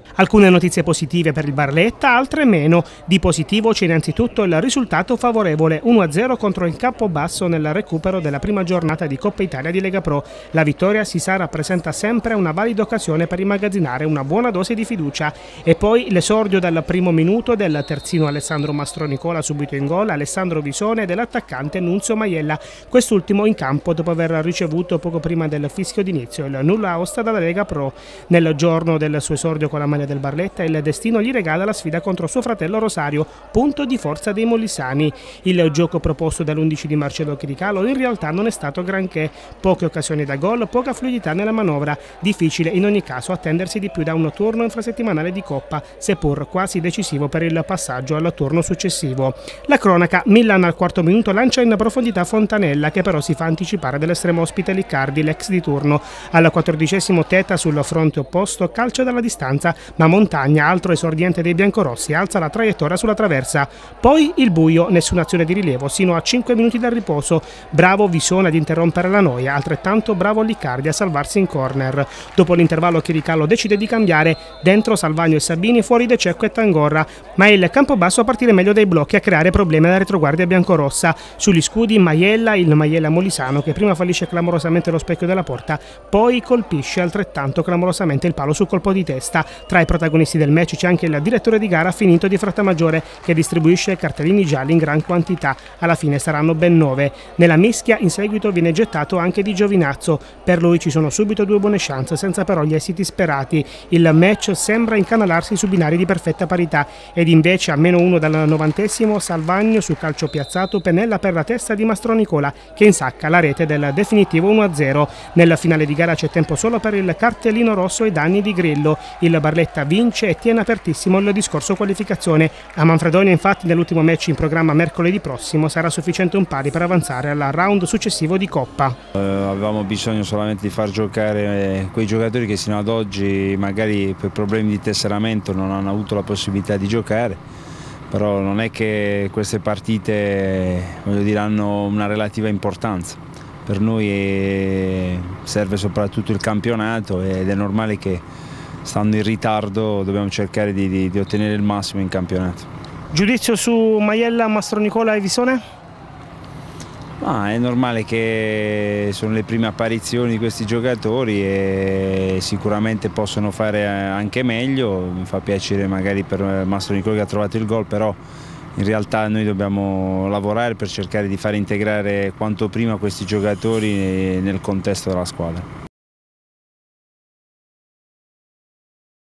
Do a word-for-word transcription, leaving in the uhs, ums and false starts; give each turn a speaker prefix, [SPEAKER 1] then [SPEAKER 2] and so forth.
[SPEAKER 1] Alcune notizie positive per il Barletta, altre meno. Di positivo c'è innanzitutto il risultato favorevole uno a zero contro il Campobasso nel recupero della prima giornata di Coppa Italia di Lega Pro. La vittoria si sa rappresenta sempre una valida occasione per immagazzinare una buona dose di fiducia. E poi l'esordio dal primo minuto del terzino Alessandro Mastronicola subito in gol, Alessandro Visone e dell'attaccante Nunzio Maiella, quest'ultimo in campo dopo aver ricevuto poco prima del fischio d'inizio il nulla osta dalla Lega Pro. Nel giorno del suo esordio con la maglia del Barletta il destino gli regala la sfida contro suo fratello Rosario, punto di forza dei molisani. Il gioco proposto dall'undici di Marcello Chiricalo in realtà non è stato granché, poche occasioni da gol, poca fluidità nella manovra, difficile in ogni caso attendersi di più da un turno infrasettimanale di Coppa, seppur quasi decisivo per il passaggio al turno successivo. La cronaca: Milan al quarto minuto lancia in profondità Fontanella, che però si fa anticipare dall'estremo ospite Liccardi, l'ex di turno. Al quattordicesimo Teta sul fronte opposto calcia dalla distanza, ma Montagna, altro esordiente dei biancorossi, alza la traiettoria sulla traversa. Poi il buio, nessuna azione di rilievo sino a cinque minuti dal riposo. Bravo Visone ad interrompere la noia, altrettanto bravo Liccardi a salvarsi in corner. Dopo l'intervallo Chiricallo decide di cambiare, dentro Salvagno e Sabini, fuori De Cecco e Tangorra, ma è il Campobasso a partire meglio dai blocchi a creare problemi alla retroguardia biancorossa. Sugli scudi Maiella, il Maiella molisano, che prima fallisce clamorosamente lo specchio della porta, poi colpisce altrettanto clamorosamente il palo sul colpo di testa. Tra i protagonisti del match c'è anche il direttore di gara Finito di Frattamaggiore, che distribuisce cartellini gialli in gran quantità. Alla fine saranno ben nove. Nella mischia in seguito viene gettato anche Di Giovinazzo. Per lui ci sono subito due buone chance, senza però gli esiti sperati. Il match sembra incanalarsi su binari di perfetta parità ed invece a meno uno dal novantesimo Salvagno su calcio piazzato pennella per la testa di Mastronicola, che insacca la rete del definitivo uno a zero. Nella finale di gara c'è tempo solo per il cartellino rosso ai danni di Grillo. Il Barletta vince e tiene apertissimo il discorso qualificazione. A Manfredonia infatti nell'ultimo match in programma mercoledì prossimo sarà sufficiente un pari per avanzare al round successivo di Coppa.
[SPEAKER 2] Eh, avevamo bisogno solamente di far giocare quei giocatori che sino ad oggi magari per problemi di tesseramento non hanno avuto la possibilità di giocare, però non è che queste partite, voglio dire, hanno una relativa importanza. Per noi serve soprattutto il campionato ed è normale che, stando in ritardo, dobbiamo cercare di, di, di ottenere il massimo in campionato.
[SPEAKER 1] Giudizio su Maiella, Mastronicola e Visone?
[SPEAKER 2] Ah, è normale che sono le prime apparizioni di questi giocatori e sicuramente possono fare anche meglio. Mi fa piacere magari per Mastronicola che ha trovato il gol, però in realtà noi dobbiamo lavorare per cercare di far integrare quanto prima questi giocatori nel contesto della squadra.